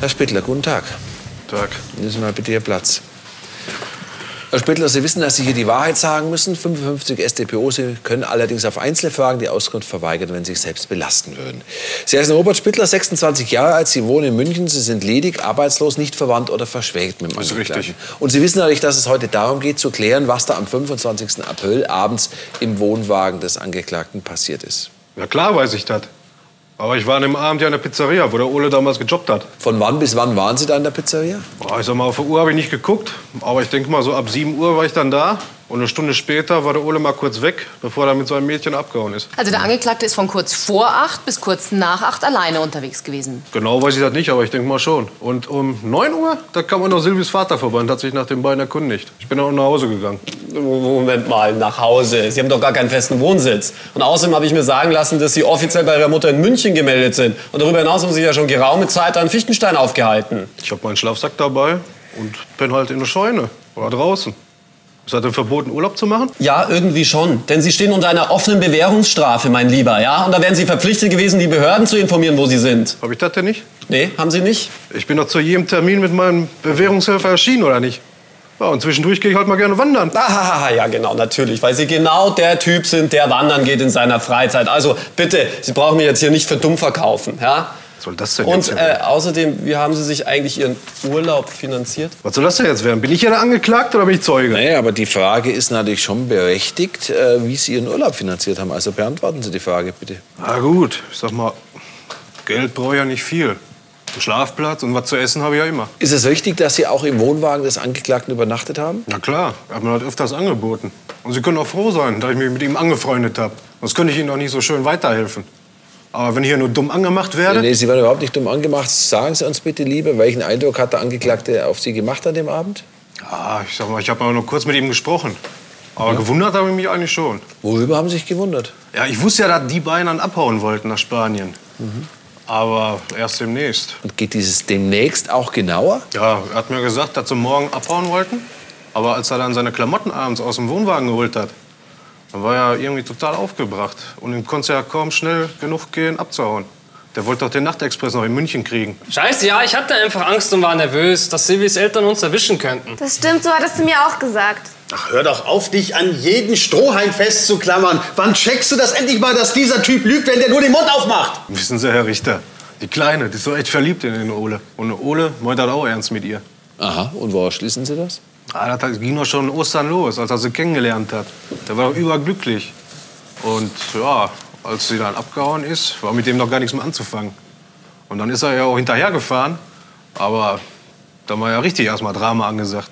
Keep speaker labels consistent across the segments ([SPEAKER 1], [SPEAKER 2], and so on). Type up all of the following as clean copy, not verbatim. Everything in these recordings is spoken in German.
[SPEAKER 1] Herr Spittler, guten Tag.
[SPEAKER 2] Tag.
[SPEAKER 1] Nehmen Sie mal bitte Ihr Platz. Herr Spittler, Sie wissen, dass Sie hier die Wahrheit sagen müssen. 55 StPO. Sie können allerdings auf einzelne Fragen die Auskunft verweigern, wenn Sie sich selbst belasten würden. Sie heißen Robert Spittler, 26 Jahre alt. Sie wohnen in München. Sie sind ledig, arbeitslos, nicht verwandt oder verschwägt mit dem Angeklagten.
[SPEAKER 2] Das ist richtig.
[SPEAKER 1] Und Sie wissen natürlich, dass es heute darum geht, zu klären, was da am 25. April abends im Wohnwagen des Angeklagten passiert ist.
[SPEAKER 2] Ja klar weiß ich das. Aber ich war an dem Abend ja in der Pizzeria, wo der Ole damals gejobbt hat.
[SPEAKER 1] Von wann bis wann waren Sie da in der Pizzeria?
[SPEAKER 2] Boah, ich sag mal, auf die Uhr habe ich nicht geguckt. Aber ich denke mal, so ab 7 Uhr war ich dann da. Und eine Stunde später war der Ole mal kurz weg, bevor er mit seinem Mädchen abgehauen ist.
[SPEAKER 3] Also der Angeklagte ist von kurz vor 8 bis kurz nach 8 alleine unterwegs gewesen.
[SPEAKER 2] Genau weiß ich das nicht, aber ich denke mal schon. Und um 9 Uhr, da kam auch noch Silvis Vater vorbei und hat sich nach den beiden erkundigt. Ich bin auch nach Hause gegangen.
[SPEAKER 4] Moment mal, nach Hause. Sie haben doch gar keinen festen Wohnsitz. Und außerdem habe ich mir sagen lassen, dass Sie offiziell bei Ihrer Mutter in München gemeldet sind. Und darüber hinaus haben Sie ja schon geraume Zeit an Fichtenstein aufgehalten.
[SPEAKER 2] Ich habe meinen Schlafsack dabei und bin halt in der Scheune oder draußen. Ist das denn verboten, Urlaub zu machen?
[SPEAKER 4] Ja, irgendwie schon. Denn Sie stehen unter einer offenen Bewährungsstrafe, mein Lieber. Ja? Und da wären Sie verpflichtet gewesen, die Behörden zu informieren, wo Sie sind.
[SPEAKER 2] Habe ich das denn nicht?
[SPEAKER 4] Nee, haben Sie nicht?
[SPEAKER 2] Ich bin doch zu jedem Termin mit meinem Bewährungshelfer erschienen, oder nicht? Ja, und zwischendurch gehe ich halt mal gerne wandern.
[SPEAKER 4] Ah, ja, genau, natürlich. Weil Sie genau der Typ sind, der wandern geht in seiner Freizeit. Also bitte, Sie brauchen mich jetzt hier nicht für dumm verkaufen. Ja?
[SPEAKER 2] Was soll das denn
[SPEAKER 4] Und
[SPEAKER 2] jetzt werden?
[SPEAKER 4] außerdem, wie haben Sie sich eigentlich Ihren Urlaub finanziert?
[SPEAKER 2] Was soll das denn jetzt werden? Bin ich ja der Angeklagte oder bin ich Zeuge?
[SPEAKER 1] Naja, aber die Frage ist natürlich schon berechtigt, wie Sie Ihren Urlaub finanziert haben. Also beantworten Sie die Frage, bitte.
[SPEAKER 2] Na gut, ich sag mal, Geld brauche ich ja nicht viel. Einen Schlafplatz und was zu essen habe ich ja immer.
[SPEAKER 1] Ist es richtig, dass Sie auch im Wohnwagen des Angeklagten übernachtet haben?
[SPEAKER 2] Na klar, hat mir das öfters angeboten. Und Sie können auch froh sein, dass ich mich mit ihm angefreundet habe. Sonst könnte ich Ihnen auch nicht so schön weiterhelfen. Aber wenn ich hier nur dumm angemacht werde...
[SPEAKER 1] Nee, Sie werden überhaupt nicht dumm angemacht. Sagen Sie uns bitte lieber, welchen Eindruck hat der Angeklagte auf Sie gemacht an dem Abend?
[SPEAKER 2] Ja, ich sag mal, ich habe mal nur kurz mit ihm gesprochen. Aber gewundert habe ich mich eigentlich schon.
[SPEAKER 1] Worüber haben Sie sich gewundert?
[SPEAKER 2] Ja, ich wusste ja, dass die beiden dann abhauen wollten nach Spanien. Aber erst demnächst.
[SPEAKER 1] Und geht dieses demnächst auch genauer?
[SPEAKER 2] Ja, er hat mir gesagt, dass sie morgen abhauen wollten. Aber als er dann seine Klamotten abends aus dem Wohnwagen geholt hat, dann war er irgendwie total aufgebracht. Und ihm konnte es ja kaum schnell genug gehen, abzuhauen. Der wollte doch den Nachtexpress noch in München kriegen.
[SPEAKER 5] Scheiße, ja, ich hatte einfach Angst und war nervös, dass Silvis Eltern uns erwischen könnten.
[SPEAKER 6] Das stimmt, so hattest du mir auch gesagt.
[SPEAKER 7] Ach, hör doch auf, dich an jeden Strohhalm festzuklammern. Wann checkst du das endlich mal, dass dieser Typ lügt, wenn der nur den Mund aufmacht?
[SPEAKER 2] Wissen Sie, Herr Richter, die Kleine, die ist doch echt verliebt in den Ole. Und Ole meint das auch ernst mit ihr.
[SPEAKER 1] Aha, und woraus schließen Sie das?
[SPEAKER 2] Ah, das ging doch schon Ostern los, als er sie kennengelernt hat. Der war doch überglücklich. Und ja, als sie dann abgehauen ist, war mit dem noch gar nichts mehr anzufangen. Und dann ist er ja auch hinterhergefahren. Aber da war ja richtig erstmal Drama angesagt.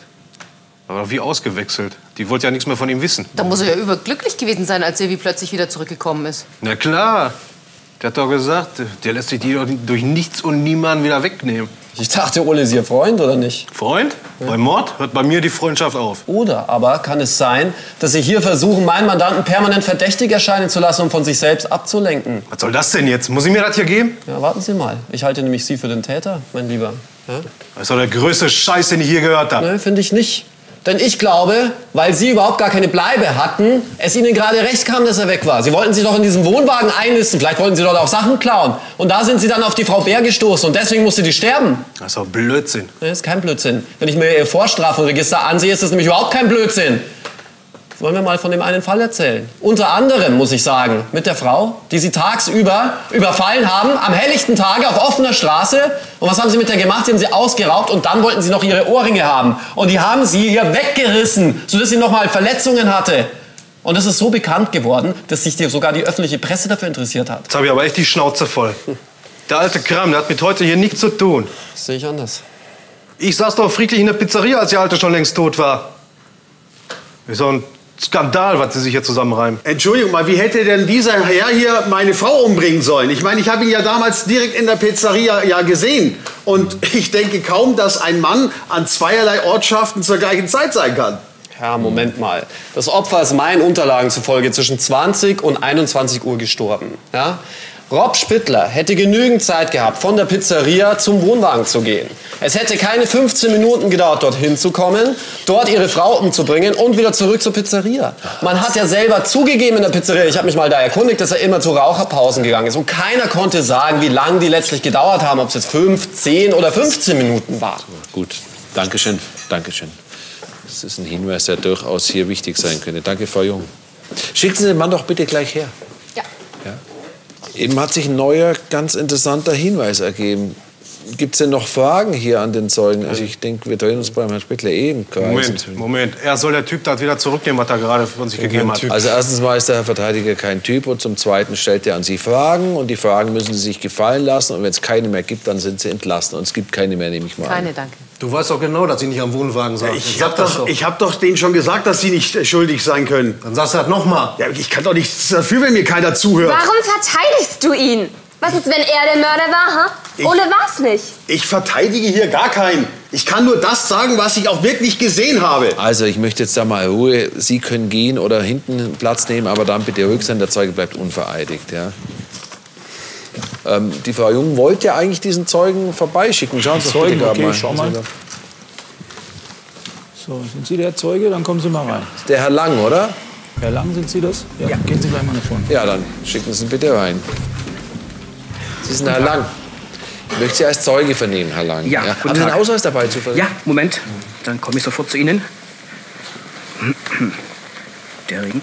[SPEAKER 2] Da war wie ausgewechselt. Die wollte ja nichts mehr von ihm wissen.
[SPEAKER 3] Da muss er ja überglücklich gewesen sein, als Silvi plötzlich wieder zurückgekommen ist.
[SPEAKER 2] Na klar. Der hat doch gesagt, der lässt sich die doch durch nichts und niemanden wieder wegnehmen.
[SPEAKER 4] Ich dachte, Ole ist Ihr Freund, oder nicht?
[SPEAKER 2] Freund? Beim Mord hört bei mir die Freundschaft auf.
[SPEAKER 4] Oder aber kann es sein, dass Sie hier versuchen, meinen Mandanten permanent verdächtig erscheinen zu lassen, um von sich selbst abzulenken?
[SPEAKER 2] Was soll das denn jetzt? Muss ich mir das hier geben?
[SPEAKER 4] Ja, warten Sie mal. Ich halte nämlich Sie für den Täter, mein Lieber. Ja?
[SPEAKER 2] Das ist doch der größte Scheiß, den ich je gehört habe.
[SPEAKER 4] Nein, finde ich nicht. Denn ich glaube, weil Sie überhaupt gar keine Bleibe hatten, es Ihnen gerade recht kam, dass er weg war. Sie wollten sich doch in diesen Wohnwagen einnisten. Vielleicht wollten Sie dort auch Sachen klauen. Und da sind Sie dann auf die Frau Bär gestoßen. Und deswegen musste die sterben.
[SPEAKER 2] Das ist doch Blödsinn.
[SPEAKER 4] Das ist kein Blödsinn. Wenn ich mir Ihr Vorstrafenregister ansehe, ist das nämlich überhaupt kein Blödsinn. Wollen wir mal von dem einen Fall erzählen? Unter anderem, muss ich sagen, mit der Frau, die Sie tagsüber überfallen haben, am helllichten Tage auf offener Straße. Und was haben Sie mit der gemacht? Sie haben sie ausgeraubt und dann wollten Sie noch ihre Ohrringe haben. Und die haben Sie hier weggerissen, sodass sie noch mal Verletzungen hatte. Und es ist so bekannt geworden, dass sich sogar die öffentliche Presse dafür interessiert hat.
[SPEAKER 2] Jetzt habe ich aber echt die Schnauze voll. Der alte Kram, der hat mit heute hier nichts zu tun.
[SPEAKER 4] Das sehe ich anders.
[SPEAKER 2] Ich saß doch friedlich in der Pizzeria, als die Alte schon längst tot war. Ist so ein Skandal, was Sie sich hier zusammenreimen.
[SPEAKER 7] Entschuldigung mal, wie hätte denn dieser Herr hier meine Frau umbringen sollen? Ich meine, ich habe ihn ja damals direkt in der Pizzeria ja gesehen. Und ich denke kaum, dass ein Mann an zweierlei Ortschaften zur gleichen Zeit sein kann.
[SPEAKER 4] Ja, Moment mal. Das Opfer ist meinen Unterlagen zufolge zwischen 20 und 21 Uhr gestorben. Ja? Rob Spittler hätte genügend Zeit gehabt, von der Pizzeria zum Wohnwagen zu gehen. Es hätte keine 15 Minuten gedauert, dorthin zu kommen, dort ihre Frau umzubringen und wieder zurück zur Pizzeria. Man hat ja selber zugegeben in der Pizzeria, ich habe mich mal da erkundigt, dass er immer zu Raucherpausen gegangen ist. Und keiner konnte sagen, wie lange die letztlich gedauert haben, ob es jetzt 5, 10 oder 15 Minuten war.
[SPEAKER 1] Gut, Dankeschön, Dankeschön. Das ist ein Hinweis, der durchaus hier wichtig sein könnte. Danke, Frau Jung. Schicken Sie den Mann doch bitte gleich her.
[SPEAKER 3] Ja.
[SPEAKER 1] Eben hat sich ein neuer, ganz interessanter Hinweis ergeben. Gibt es denn noch Fragen hier an den Zeugen? Also ich denke, wir drehen uns beim Herrn Spittler im Kreis.
[SPEAKER 2] Moment. Er soll der Typ das wieder zurücknehmen, was er gerade von sich gegeben hat.
[SPEAKER 1] Also erstens mal ist der Herr Verteidiger kein Typ und zum Zweiten stellt er an Sie Fragen und die Fragen müssen Sie sich gefallen lassen und wenn es keine mehr gibt, dann sind Sie entlassen und es gibt keine mehr, nehme ich mal an.
[SPEAKER 3] Keine, danke.
[SPEAKER 2] Du weißt doch genau, dass Sie nicht am Wohnwagen sind.
[SPEAKER 7] Ich hab doch denen schon gesagt, dass sie nicht schuldig sein können.
[SPEAKER 2] Dann sagst du das noch mal.
[SPEAKER 7] Ja, ich kann doch nichts dafür, wenn mir keiner zuhört.
[SPEAKER 6] Warum verteidigst du ihn? Was ist, wenn er der Mörder war, ha? Ole war's nicht.
[SPEAKER 7] Ich verteidige hier gar keinen. Ich kann nur das sagen, was ich auch wirklich gesehen habe.
[SPEAKER 1] Also ich möchte jetzt da mal Ruhe. Sie können gehen oder hinten Platz nehmen, aber dann bitte ruhig sein, der Zeuge bleibt unvereidigt. Ja? Die Frau Jung wollte ja eigentlich diesen Zeugen vorbeischicken. Schauen Sie doch bitte gerade mal.
[SPEAKER 8] Schau mal. So, sind Sie der Zeuge? Dann kommen Sie mal rein.
[SPEAKER 1] Der Herr Lang, oder?
[SPEAKER 8] Herr Lang, sind Sie das? Ja. Gehen Sie gleich mal nach vorne.
[SPEAKER 1] Ja, dann schicken Sie ihn bitte rein. Sie sind Herr Lang. Ich möchte Sie als Zeuge vernehmen, Herr Lang.
[SPEAKER 9] Ja,
[SPEAKER 1] Haben Sie einen Ausweis dabei zufällig?
[SPEAKER 9] Ja, Moment. Dann komme ich sofort zu Ihnen. Der Ring.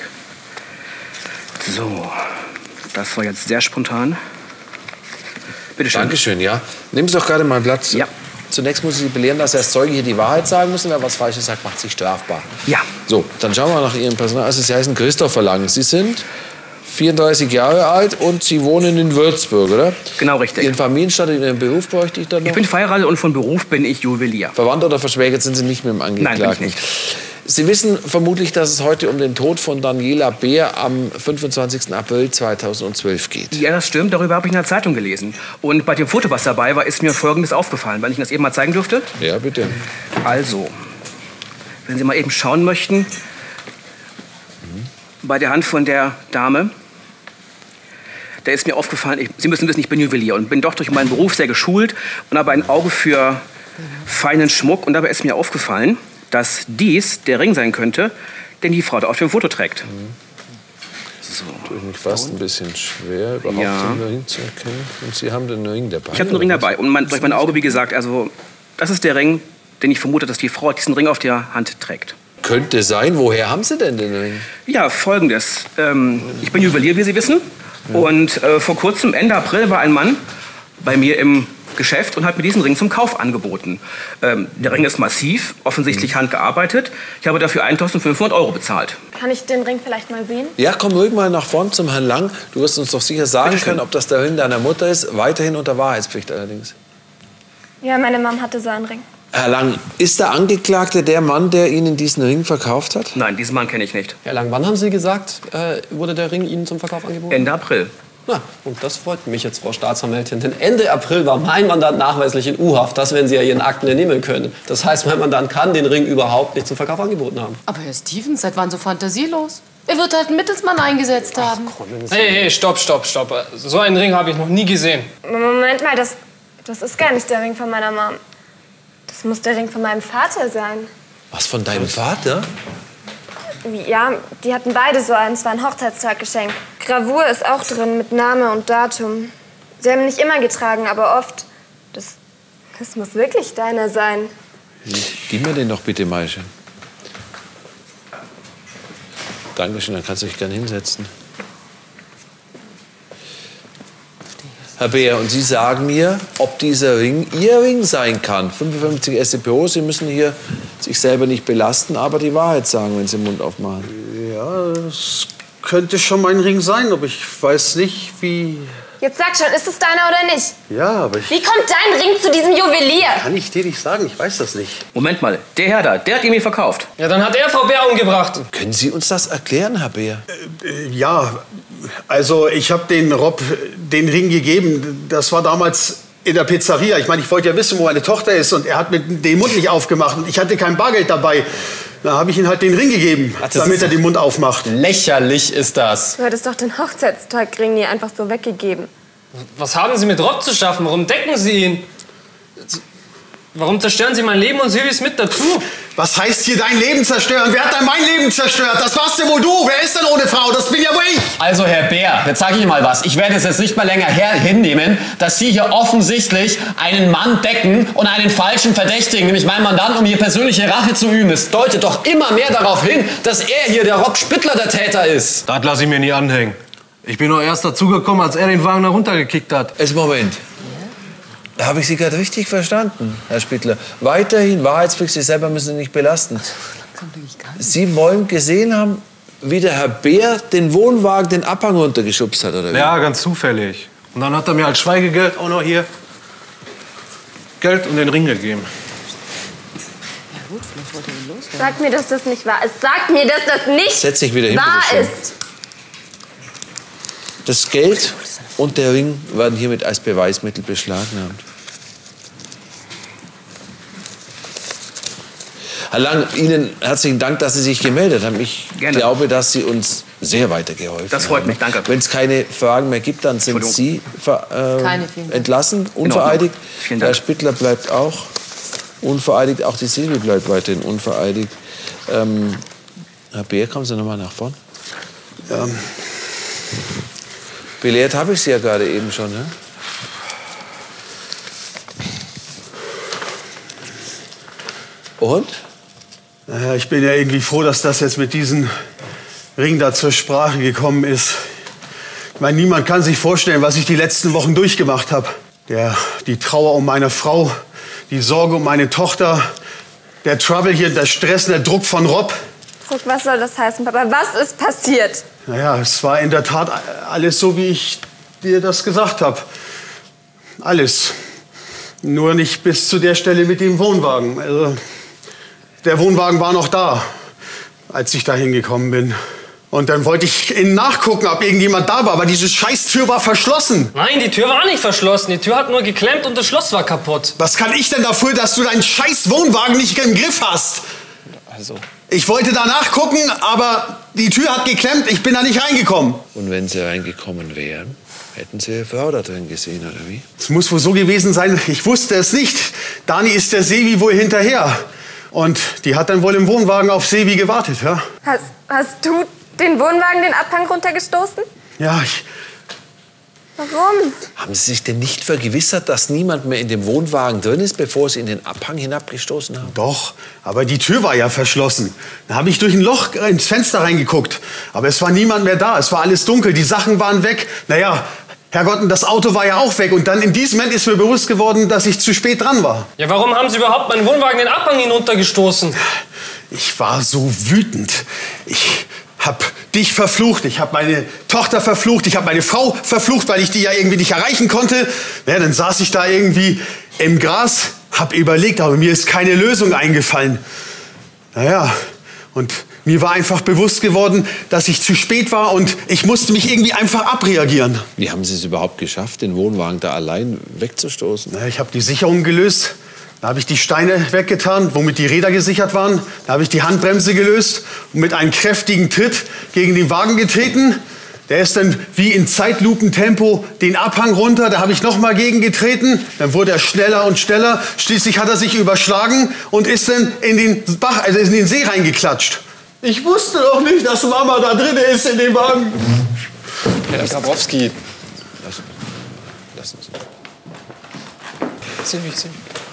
[SPEAKER 9] So, das war jetzt sehr spontan. Bitte schön.
[SPEAKER 1] Dankeschön, ja. Nehmen Sie doch gerade mal Platz.
[SPEAKER 9] Ja.
[SPEAKER 1] Zunächst muss ich Sie belehren, dass Sie als Zeuge hier die Wahrheit sagen müssen. Wer was Falsches sagt, macht sich strafbar.
[SPEAKER 9] Ja.
[SPEAKER 1] So, dann schauen wir nach Ihrem Personal. Also Sie heißen Christopher Lang. Sie sind 34 Jahre alt und Sie wohnen in Würzburg, oder?
[SPEAKER 9] Genau, richtig.
[SPEAKER 1] Ihren Familienstand und Ihren Beruf bräuchte ich dann noch?
[SPEAKER 9] Ich bin verheiratet und von Beruf bin ich Juwelier.
[SPEAKER 1] Verwandt oder verschwägert sind Sie nicht mit dem Angeklagten?
[SPEAKER 9] Nein, bin ich nicht.
[SPEAKER 1] Sie wissen vermutlich, dass es heute um den Tod von Daniela Beer am 25. April 2012 geht.
[SPEAKER 9] Ja, das stimmt. Darüber habe ich in der Zeitung gelesen. Und bei dem Foto, was dabei war, ist mir Folgendes aufgefallen. Wenn ich Ihnen das eben mal zeigen dürfte.
[SPEAKER 1] Ja, bitte.
[SPEAKER 9] Also, wenn Sie mal eben schauen möchten, bei der Hand von der Dame, da ist mir aufgefallen, Sie müssen wissen, ich bin Juwelier und bin doch durch meinen Beruf sehr geschult und habe ein Auge für feinen Schmuck. Und dabei ist mir aufgefallen, dass dies der Ring sein könnte, den die Frau da auf dem Foto trägt. So.
[SPEAKER 1] Tut mich fast ein bisschen schwer, überhaupt den Ring zu erkennen. Und Sie haben den Ring dabei?
[SPEAKER 9] Ich habe den Ring dabei. Und durch mein Auge, wie gesagt, also das ist der Ring, den ich vermute, dass die Frau diesen Ring auf der Hand trägt.
[SPEAKER 1] Könnte sein. Woher haben Sie denn den Ring?
[SPEAKER 9] Ja, Folgendes. Ich bin Juwelier, wie Sie wissen. Ja. Und vor kurzem, Ende April, war ein Mann bei mir im Geschäft und hat mir diesen Ring zum Kauf angeboten. Der Ring ist massiv, offensichtlich handgearbeitet. Ich habe dafür 1.500 € bezahlt.
[SPEAKER 6] Kann ich den Ring vielleicht mal sehen?
[SPEAKER 1] Ja, komm ruhig mal nach vorn zum Herrn Lang. Du wirst uns doch sicher sagen können, ob das der Ring deiner Mutter ist. Weiterhin unter Wahrheitspflicht allerdings.
[SPEAKER 6] Ja, meine Mom hatte so einen Ring.
[SPEAKER 1] Herr Lang, ist der Angeklagte der Mann, der Ihnen diesen Ring verkauft hat?
[SPEAKER 9] Nein, diesen Mann kenne ich nicht.
[SPEAKER 4] Herr Lang, wann haben Sie gesagt, wurde der Ring Ihnen zum Verkauf angeboten?
[SPEAKER 9] Ende April.
[SPEAKER 4] Na, und das freut mich jetzt, Frau Staatsanwältin. Denn Ende April war mein Mandant nachweislich in U-Haft. Das werden Sie ja Ihren Akten entnehmen können. Das heißt, mein Mandant kann den Ring überhaupt nicht zum Verkauf angeboten haben.
[SPEAKER 3] Aber Herr Stevens, seit wann so fantasielos? Er wird halt einen Mittelsmann eingesetzt haben.
[SPEAKER 5] Hey, stopp. So einen Ring habe ich noch nie gesehen.
[SPEAKER 6] Moment mal, das ist gar nicht der Ring von meiner Mom. Das muss der Ring von meinem Vater sein.
[SPEAKER 1] Was, von deinem Vater?
[SPEAKER 6] Ja, die hatten beide so einen. Es war ein Hochzeitstaggeschenk. Gravur ist auch drin mit Name und Datum. Sie haben nicht immer getragen, aber oft. Das muss wirklich deiner sein.
[SPEAKER 1] Gib mir den doch bitte, Maische. Dankeschön, dann kannst du dich gerne hinsetzen. Herr Beer, und Sie sagen mir, ob dieser Ring Ihr Ring sein kann. 55 StPO, Sie müssen hier sich selber nicht belasten, aber die Wahrheit sagen, wenn Sie den Mund aufmachen.
[SPEAKER 7] Ja, das könnte schon mein Ring sein, aber ich weiß nicht, wie...
[SPEAKER 6] Jetzt sag schon, ist es deiner oder nicht?
[SPEAKER 7] Ja, aber ich...
[SPEAKER 6] Wie kommt dein Ring zu diesem Juwelier?
[SPEAKER 7] Kann ich dir nicht sagen, ich weiß das nicht.
[SPEAKER 9] Moment mal, der Herr da, der hat ihn mir verkauft.
[SPEAKER 5] Ja, dann hat er Frau Bär umgebracht.
[SPEAKER 1] Können Sie uns das erklären, Herr Beer?
[SPEAKER 7] Ja, also ich habe den Rob den Ring gegeben. Das war damals in der Pizzeria. Ich meine, ich wollte ja wissen, wo meine Tochter ist. Und er hat mir den Mund nicht aufgemacht. Und ich hatte kein Bargeld dabei. Da habe ich ihm halt den Ring gegeben, damit er den Mund aufmacht.
[SPEAKER 4] Lächerlich ist das.
[SPEAKER 6] Du hättest doch den Hochzeitstagring nie einfach so weggegeben.
[SPEAKER 5] Was haben Sie mit Rob zu schaffen? Warum decken Sie ihn? Warum zerstören Sie mein Leben und Silvis mit dazu?
[SPEAKER 7] Was heißt hier dein Leben zerstören? Wer hat denn mein Leben zerstört? Das warst ja wohl du. Wer ist denn ohne Frau? Das bin ja wohl ich.
[SPEAKER 4] Also, Herr Bär, jetzt sage ich mal was. Ich werde es jetzt nicht mal länger hinnehmen, dass Sie hier offensichtlich einen Mann decken und einen falschen verdächtigen, nämlich meinen Mandanten, um hier persönliche Rache zu üben. Es deutet doch immer mehr darauf hin, dass er hier, der Rob Spittler, der Täter ist.
[SPEAKER 2] Das lasse ich mir nie anhängen. Ich bin nur erst dazugekommen, als er den Wagen da runtergekickt hat.
[SPEAKER 1] Jetzt Moment. Habe ich Sie gerade richtig verstanden, Herr Spittler? Weiterhin Wahrheitspflicht, Sie selber müssen Sie nicht belasten. Sie wollen gesehen haben, wie der Herr Bär den Wohnwagen den Abhang runtergeschubst hat, oder wie?
[SPEAKER 2] Ja, ganz zufällig. Und dann hat er mir als Schweigegeld auch noch hier Geld und den Ring gegeben.
[SPEAKER 3] Ja gut, vielleicht wollte er ihn loswerden.
[SPEAKER 6] Sag mir, dass das nicht wahr ist. Sag mir, dass das nicht
[SPEAKER 1] Setz dich wieder hin,
[SPEAKER 6] wahr
[SPEAKER 1] bitte schön.
[SPEAKER 6] ist.
[SPEAKER 1] Das Geld und der Ring werden hiermit als Beweismittel beschlagnahmt. Herr Lang, Ihnen herzlichen Dank, dass Sie sich gemeldet haben. Ich glaube, dass Sie uns sehr weitergeholfen haben.
[SPEAKER 9] Das freut mich, danke.
[SPEAKER 1] Wenn es keine Fragen mehr gibt, dann sind Sie entlassen, unvereidigt. Herr Spittler bleibt auch unvereidigt, auch die Silvi bleibt weiterhin unvereidigt. Herr Bär, kommen Sie noch mal nach vorn. Belehrt habe ich Sie ja gerade eben schon, ne? Und?
[SPEAKER 7] Naja, ich bin ja irgendwie froh, dass das jetzt mit diesem Ring da zur Sprache gekommen ist. Ich meine, niemand kann sich vorstellen, was ich die letzten Wochen durchgemacht habe. Die Trauer um meine Frau, die Sorge um meine Tochter, der Trouble hier, der Stress, der Druck von Rob.
[SPEAKER 6] Druck, was soll das heißen, Papa? Was ist passiert?
[SPEAKER 7] Naja, es war in der Tat alles so, wie ich dir das gesagt habe. Alles. Nur nicht bis zu der Stelle mit dem Wohnwagen. Also, der Wohnwagen war noch da, als ich da hingekommen bin. Und dann wollte ich innen nachgucken, ob irgendjemand da war, aber diese Scheißtür war verschlossen.
[SPEAKER 5] Nein, die Tür war nicht verschlossen. Die Tür hat nur geklemmt und das Schloss war kaputt.
[SPEAKER 7] Was kann ich denn dafür, dass du deinen scheiß Wohnwagen nicht im Griff hast?
[SPEAKER 4] Also.
[SPEAKER 7] Ich wollte da nachgucken, aber die Tür hat geklemmt, ich bin da nicht reingekommen.
[SPEAKER 1] Und wenn Sie reingekommen wären, hätten Sie Ihre Frau da drin gesehen, oder wie?
[SPEAKER 7] Es muss wohl so gewesen sein, ich wusste es nicht. Dani ist der Sevi wohl hinterher. Und die hat dann wohl im Wohnwagen auf Sevi gewartet, ja?
[SPEAKER 6] Hast du den Wohnwagen den Abhang runtergestoßen?
[SPEAKER 7] Ja,
[SPEAKER 6] Warum?
[SPEAKER 1] Haben Sie sich denn nicht vergewissert, dass niemand mehr in dem Wohnwagen drin ist, bevor Sie in den Abhang hinabgestoßen haben?
[SPEAKER 7] Doch, aber die Tür war ja verschlossen. Da habe ich durch ein Loch ins Fenster reingeguckt. Aber es war niemand mehr da, es war alles dunkel, die Sachen waren weg. Naja, Herrgott, und das Auto war ja auch weg. Und dann in diesem Moment ist mir bewusst geworden, dass ich zu spät dran war.
[SPEAKER 5] Ja, warum haben Sie überhaupt meinen Wohnwagen den Abhang hinuntergestoßen?
[SPEAKER 7] Ich war so wütend. Ich hab dich verflucht, ich habe meine Tochter verflucht, ich habe meine Frau verflucht, weil ich die ja irgendwie nicht erreichen konnte. Ja, dann saß ich da irgendwie im Gras, hab überlegt, aber mir ist keine Lösung eingefallen. Naja, und mir war einfach bewusst geworden, dass ich zu spät war und ich musste mich irgendwie einfach abreagieren.
[SPEAKER 1] Wie haben Sie es überhaupt geschafft, den Wohnwagen da allein wegzustoßen?
[SPEAKER 7] Na, ich habe die Sicherung gelöst. Da habe ich die Steine weggetan, womit die Räder gesichert waren. Da habe ich die Handbremse gelöst und mit einem kräftigen Tritt gegen den Wagen getreten. Der ist dann wie in Zeitlupentempo den Abhang runter. Da habe ich noch mal gegengetreten. Dann wurde er schneller und schneller. Schließlich hat er sich überschlagen und ist dann in den Bach, also in den See reingeklatscht. Ich wusste doch nicht, dass Mama da drin ist in dem Wagen.
[SPEAKER 4] Herr Grabowski.
[SPEAKER 1] Lassen Sie.
[SPEAKER 5] Silvi.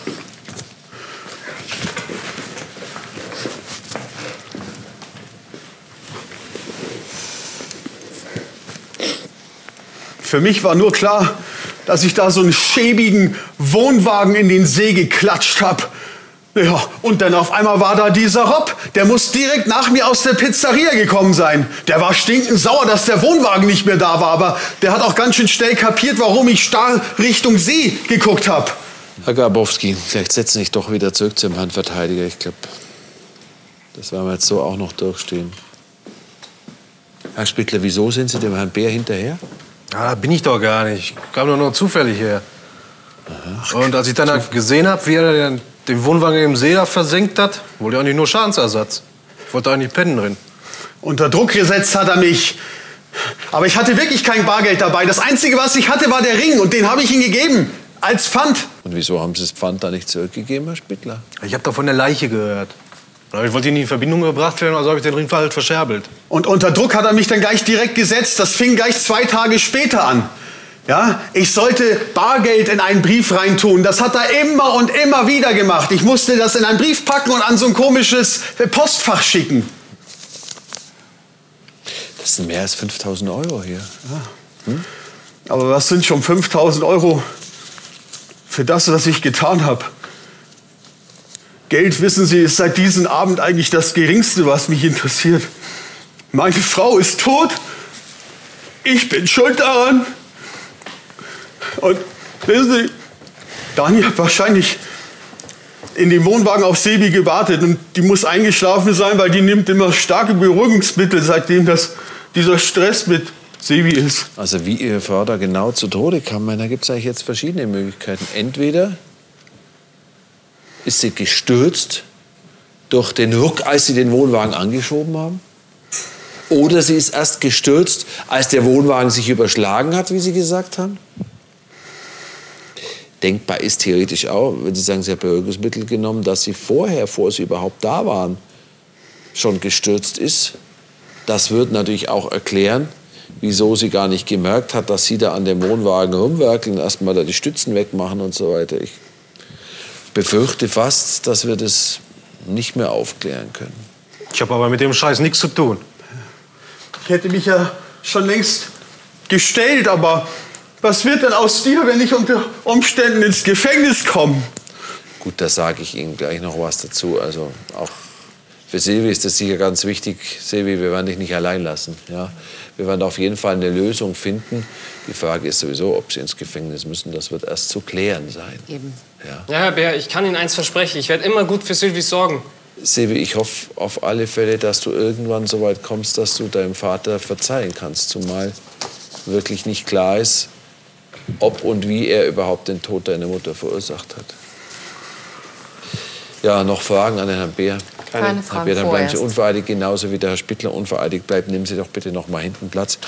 [SPEAKER 7] Für mich war nur klar, dass ich da so einen schäbigen Wohnwagen in den See geklatscht habe. Ja, und dann auf einmal war da dieser Rob. Der muss direkt nach mir aus der Pizzeria gekommen sein. Der war stinkend sauer, dass der Wohnwagen nicht mehr da war. Aber der hat auch ganz schön schnell kapiert, warum ich starr Richtung See geguckt habe.
[SPEAKER 1] Herr Grabowski, vielleicht setzen Sie sich doch wieder zurück zum Herrn Verteidiger. Ich glaube, das werden wir jetzt so auch noch durchstehen. Herr Spittler, wieso sind Sie dem Herrn Bär hinterher?
[SPEAKER 2] Ja, da bin ich doch gar nicht. Ich kam doch nur zufällig her. Aha. Und als ich dann gesehen habe, wie er den Wohnwagen im See da versenkt hat, wollte ich auch nicht nur Schadensersatz. Ich wollte eigentlich pennen drin.
[SPEAKER 7] Unter Druck gesetzt hat er mich. Aber ich hatte wirklich kein Bargeld dabei. Das Einzige, was ich hatte, war der Ring. Und den habe ich Ihnen gegeben. Als Pfand.
[SPEAKER 1] Und wieso haben Sie das Pfand da nicht zurückgegeben, Herr Spittler?
[SPEAKER 2] Ich habe doch von der Leiche gehört. Aber ich wollte ihn in Verbindung gebracht werden, also habe ich den Ring halt verscherbelt.
[SPEAKER 7] Und unter Druck hat er mich dann gleich direkt gesetzt. Das fing gleich 2 Tage später an. Ja, ich sollte Bargeld in einen Brief reintun. Das hat er immer und immer wieder gemacht. Ich musste das in einen Brief packen und an so ein komisches Postfach schicken.
[SPEAKER 1] Das sind mehr als 5.000 Euro hier.
[SPEAKER 7] Ja. Aber was sind schon 5.000 Euro für das, was ich getan habe? Geld, wissen Sie, ist seit diesem Abend eigentlich das Geringste, was mich interessiert. Meine Frau ist tot. Ich bin schuld daran. Und wissen Sie, Dani hat wahrscheinlich in dem Wohnwagen auf Sebi gewartet. Und die muss eingeschlafen sein, weil die nimmt immer starke Beruhigungsmittel, seitdem dieser Stress mit Sebi ist.
[SPEAKER 1] Also wie Ihr Vater genau zu Tode kam, da gibt es eigentlich jetzt verschiedene Möglichkeiten. Entweder ist sie gestürzt durch den Ruck, als sie den Wohnwagen angeschoben haben. Oder sie ist erst gestürzt, als der Wohnwagen sich überschlagen hat, wie Sie gesagt haben. Denkbar ist theoretisch auch, wenn Sie sagen, sie hat Beruhigungsmittel genommen, dass sie vorher, bevor sie überhaupt da waren, schon gestürzt ist. Das würde natürlich auch erklären, wieso sie gar nicht gemerkt hat, dass sie da an dem Wohnwagen rumwerkeln, erstmal da die Stützen wegmachen und so weiter. Ich befürchte fast, dass wir das nicht mehr aufklären können.
[SPEAKER 2] Ich habe aber mit dem Scheiß nichts zu tun.
[SPEAKER 7] Ich hätte mich ja schon längst gestellt, aber was wird denn aus dir, wenn ich unter Umständen ins Gefängnis komme?
[SPEAKER 1] Gut, da sage ich Ihnen gleich noch was dazu. Also auch für Silvi ist das sicher ganz wichtig. Silvi, wir werden dich nicht allein lassen. Ja? Wir werden auf jeden Fall eine Lösung finden. Die Frage ist sowieso, ob Sie ins Gefängnis müssen. Das wird erst zu klären sein.
[SPEAKER 3] Eben.
[SPEAKER 5] Ja, Herr Bär, ich kann Ihnen eins versprechen. Ich werde immer gut für Silvi sorgen.
[SPEAKER 1] Silvi, ich hoffe auf alle Fälle, dass du irgendwann so weit kommst, dass du deinem Vater verzeihen kannst. Zumal wirklich nicht klar ist, ob und wie er überhaupt den Tod deiner Mutter verursacht hat. Ja, noch Fragen an den Herrn Bär?
[SPEAKER 3] Keine Fragen
[SPEAKER 1] Herr Bär, dann bleiben Sie
[SPEAKER 3] vorerst.
[SPEAKER 1] unvereidigt, genauso wie der Herr Spittler unvereidigt bleibt. Nehmen Sie doch bitte noch mal hinten Platz.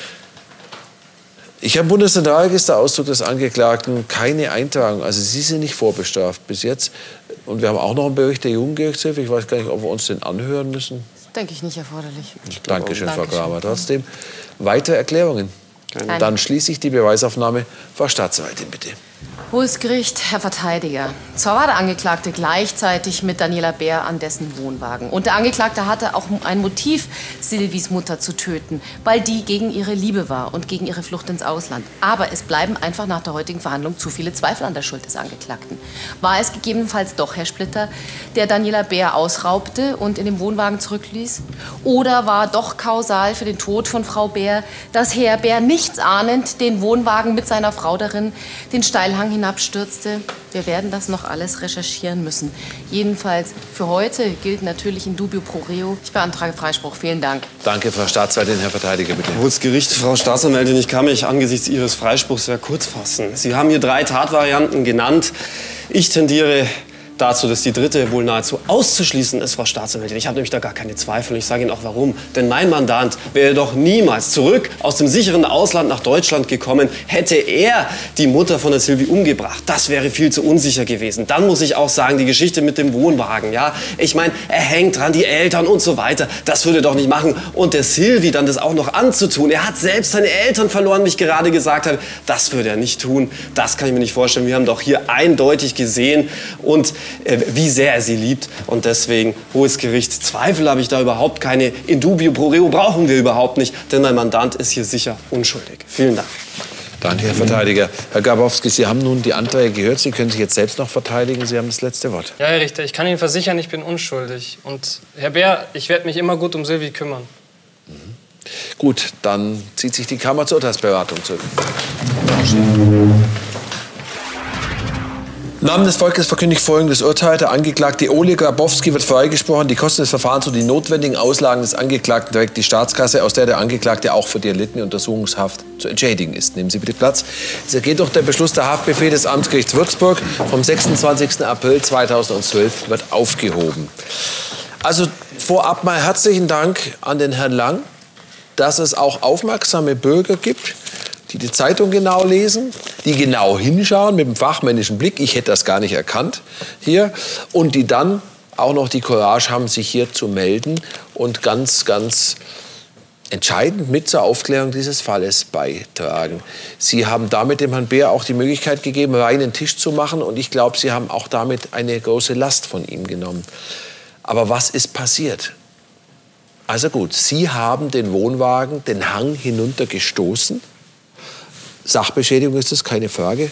[SPEAKER 1] Ich habe im Bundeszentralregister-Auszug des Angeklagten keine Eintragung. Also Sie sind nicht vorbestraft bis jetzt. Und wir haben auch noch einen Bericht der Jugendgerichtshilfe. Ich weiß gar nicht, ob wir uns den anhören müssen.
[SPEAKER 3] Denke ich nicht erforderlich.
[SPEAKER 1] Dankeschön, Frau Kramer. Trotzdem, weitere Erklärungen?
[SPEAKER 3] Keine.
[SPEAKER 1] Dann schließe ich die Beweisaufnahme. Frau Staatsanwältin, bitte.
[SPEAKER 3] Hohes Gericht, Herr Verteidiger. Zwar war der Angeklagte gleichzeitig mit Daniela Bär an dessen Wohnwagen. Und der Angeklagte hatte auch ein Motiv, Silvis Mutter zu töten, weil die gegen ihre Liebe war und gegen ihre Flucht ins Ausland. Aber es bleiben einfach nach der heutigen Verhandlung zu viele Zweifel an der Schuld des Angeklagten. War es gegebenenfalls doch Herr Splitter, der Daniela Bär ausraubte und in dem Wohnwagen zurückließ? Oder war doch kausal für den Tod von Frau Bär, dass Herr Bär nichts ahnend den Wohnwagen mit seiner Frau darin den Steilhang hinabstürzte? Wir werden das noch alles recherchieren müssen. Jedenfalls für heute gilt natürlich in dubio pro reo. Ich beantrage Freispruch. Vielen Dank.
[SPEAKER 1] Danke, Frau Staatsanwältin. Herr Verteidiger, bitte.
[SPEAKER 4] Hohes Gericht, Frau Staatsanwältin, ich kann mich angesichts Ihres Freispruchs sehr kurz fassen. Sie haben hier 3 Tatvarianten genannt. Ich tendiere dazu, dass die dritte wohl nahezu auszuschließen ist, Frau Staatsanwältin. Ich habe nämlich da gar keine Zweifel und ich sage Ihnen auch warum. Denn mein Mandant wäre doch niemals zurück aus dem sicheren Ausland nach Deutschland gekommen, hätte er die Mutter von der Silvi umgebracht. Das wäre viel zu unsicher gewesen. Dann muss ich auch sagen, die Geschichte mit dem Wohnwagen, ja. Ich meine, er hängt dran, die Eltern und so weiter. Das würde er doch nicht machen. Und der Silvi dann das auch noch anzutun. Er hat selbst seine Eltern verloren, wie ich gerade gesagt habe. Das würde er nicht tun. Das kann ich mir nicht vorstellen. Wir haben doch hier eindeutig gesehen und wie sehr er sie liebt. Und deswegen, Hohes Gericht, Zweifel habe ich da überhaupt keine. In dubio pro reo brauchen wir überhaupt nicht, denn mein Mandant ist hier sicher unschuldig. Vielen Dank.
[SPEAKER 1] Danke, Herr Verteidiger. Herr Grabowski, Sie haben nun die Anträge gehört. Sie können sich jetzt selbst noch verteidigen. Sie haben das letzte Wort.
[SPEAKER 5] Ja, Herr Richter, ich kann Ihnen versichern, ich bin unschuldig. Und Herr Bär, ich werde mich immer gut um Silvi kümmern.
[SPEAKER 1] Gut, dann zieht sich die Kammer zur Urteilsberatung zurück. Im Namen des Volkes verkündigt folgendes Urteil. Der Angeklagte Ole Grabowski wird freigesprochen. Die Kosten des Verfahrens und die notwendigen Auslagen des Angeklagten trägt die Staatskasse, aus der der Angeklagte auch für die erlittene Untersuchungshaft zu entschädigen ist. Nehmen Sie bitte Platz. Es ergeht durch den Beschluss der Haftbefehl des Amtsgerichts Würzburg vom 26. April 2012 wird aufgehoben. Also vorab mal herzlichen Dank an den Herrn Lang dass es auch aufmerksame Bürger gibt, die die Zeitung genau lesen, die genau hinschauen mit dem fachmännischen Blick, ich hätte das gar nicht erkannt hier, und die dann auch noch die Courage haben, sich hier zu melden und ganz, ganz entscheidend mit zur Aufklärung dieses Falles beitragen. Sie haben damit dem Herrn Beer auch die Möglichkeit gegeben, reinen Tisch zu machen, und ich glaube, Sie haben auch damit eine große Last von ihm genommen. Aber was ist passiert? Also gut, Sie haben den Wohnwagen den Hang hinunter gestoßen. Sachbeschädigung ist das, keine Frage.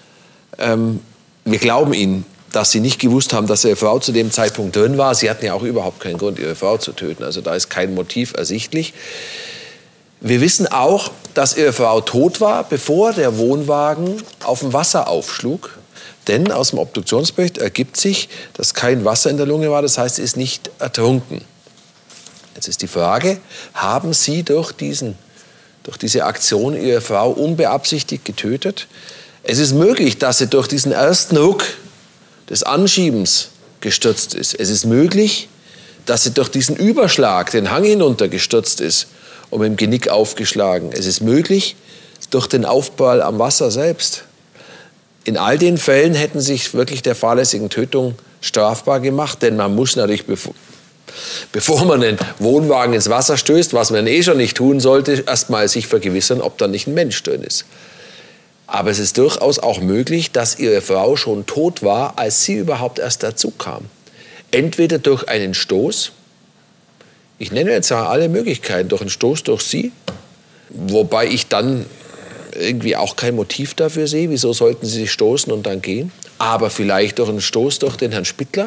[SPEAKER 1] Wir glauben Ihnen, dass Sie nicht gewusst haben, dass Ihre Frau zu dem Zeitpunkt drin war. Sie hatten ja auch überhaupt keinen Grund, Ihre Frau zu töten. Also da ist kein Motiv ersichtlich. Wir wissen auch, dass Ihre Frau tot war, bevor der Wohnwagen auf dem Wasser aufschlug. Denn aus dem Obduktionsbericht ergibt sich, dass kein Wasser in der Lunge war. Das heißt, sie ist nicht ertrunken. Jetzt ist die Frage, haben Sie durch diese Aktion Ihre Frau unbeabsichtigt getötet? Es ist möglich, dass sie durch diesen ersten Ruck des Anschiebens gestürzt ist. Es ist möglich, dass sie durch diesen Überschlag den Hang hinunter gestürzt ist und mit dem Genick aufgeschlagen. Es ist möglich, durch den Aufprall am Wasser selbst. In all den Fällen hätten sich wirklich der fahrlässigen Tötung strafbar gemacht, denn man muss natürlich, bevor man den Wohnwagen ins Wasser stößt, was man schon nicht tun sollte, erst mal sich vergewissern, ob da nicht ein Mensch drin ist. Aber es ist durchaus auch möglich, dass Ihre Frau schon tot war, als Sie überhaupt erst dazu kam. Entweder durch einen Stoß, ich nenne jetzt mal alle Möglichkeiten, durch einen Stoß durch Sie, wobei ich dann irgendwie auch kein Motiv dafür sehe, wieso sollten Sie sich stoßen und dann gehen, aber vielleicht durch einen Stoß durch den Herrn Spittler,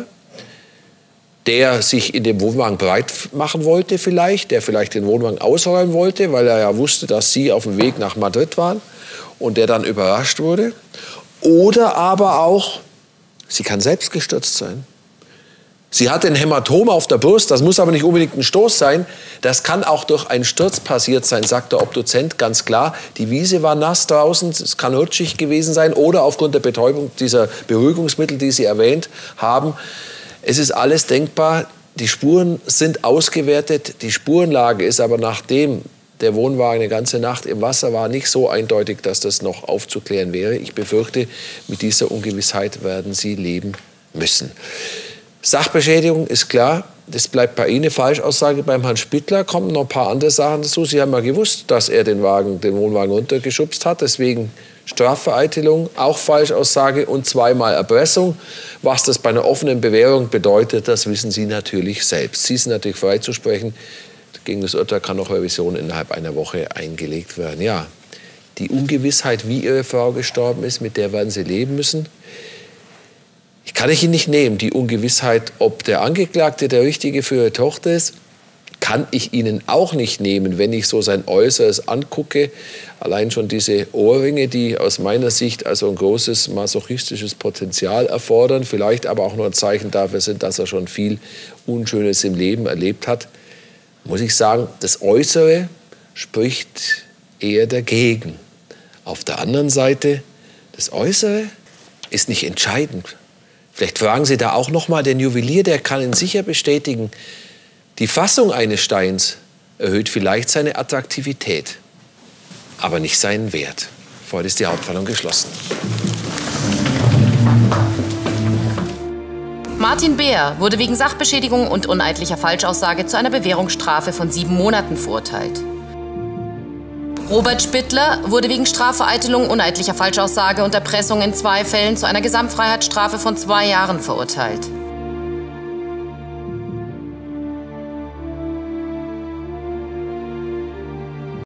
[SPEAKER 1] der sich in dem Wohnwagen breit machen wollte vielleicht, der vielleicht den Wohnwagen ausräumen wollte, weil er ja wusste, dass Sie auf dem Weg nach Madrid waren und der dann überrascht wurde. Oder aber auch, sie kann selbst gestürzt sein. Sie hat ein Hämatom auf der Brust, das muss aber nicht unbedingt ein Stoß sein. Das kann auch durch einen Sturz passiert sein, sagt der Obduzent ganz klar. Die Wiese war nass draußen, es kann rutschig gewesen sein oder aufgrund der Betäubung dieser Beruhigungsmittel, die Sie erwähnt haben. Es ist alles denkbar, die Spuren sind ausgewertet, die Spurenlage ist aber, nachdem der Wohnwagen eine ganze Nacht im Wasser war, nicht so eindeutig, dass das noch aufzuklären wäre. Ich befürchte, mit dieser Ungewissheit werden Sie leben müssen. Sachbeschädigung ist klar, das bleibt bei Ihnen. Falschaussage beim Herrn Spittler, kommen noch ein paar andere Sachen dazu. Sie haben ja gewusst, dass er den Wohnwagen runtergeschubst hat, deswegen Strafvereitelung, auch Falschaussage und zweimal Erpressung. Was das bei einer offenen Bewährung bedeutet, das wissen Sie natürlich selbst. Sie sind natürlich freizusprechen. Gegen das Urteil kann noch Revision innerhalb einer Woche eingelegt werden. Ja, die Ungewissheit, wie Ihre Frau gestorben ist, mit der werden Sie leben müssen. Ich kann Ihnen nicht nehmen, die Ungewissheit, ob der Angeklagte der Richtige für Ihre Tochter ist, kann ich Ihnen auch nicht nehmen, wenn ich so sein Äußeres angucke. Allein schon diese Ohrringe, die aus meiner Sicht also ein großes masochistisches Potenzial erfordern, vielleicht aber auch nur ein Zeichen dafür sind, dass er schon viel Unschönes im Leben erlebt hat, muss ich sagen, das Äußere spricht eher dagegen. Auf der anderen Seite, das Äußere ist nicht entscheidend. Vielleicht fragen Sie da auch noch mal den Juwelier, der kann Ihnen sicher bestätigen, die Fassung eines Steins erhöht vielleicht seine Attraktivität, aber nicht seinen Wert. Für heute ist die Hauptverhandlung geschlossen.
[SPEAKER 3] Martin Beer wurde wegen Sachbeschädigung und uneidlicher Falschaussage zu einer Bewährungsstrafe von 7 Monaten verurteilt. Robert Spittler wurde wegen Strafvereitelung, uneidlicher Falschaussage und Erpressung in 2 Fällen zu einer Gesamtfreiheitsstrafe von 2 Jahren verurteilt.